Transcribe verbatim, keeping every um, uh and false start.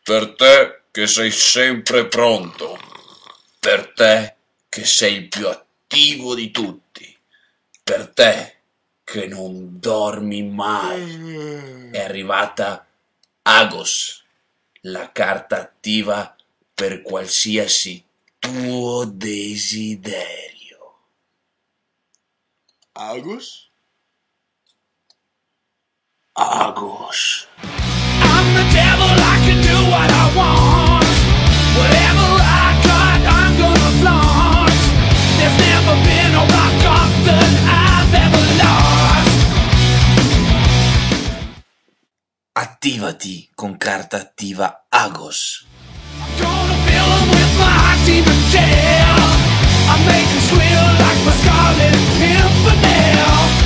Per te che sei sempre pronto, per te che sei il più attivo di tutti, per te che non dormi mai. È arrivata Agos, la carta attiva per qualsiasi tuo desiderio. Agos? Agos. I'm the devil, I can do what I want. Whatever I got, I'm gonna flaunt. There's never been a rock that I've ever lost. Attivati con carta attiva Agos. I'm gonna fill 'em with my hot demon gel. I make 'em squeal like my scarlet infidel.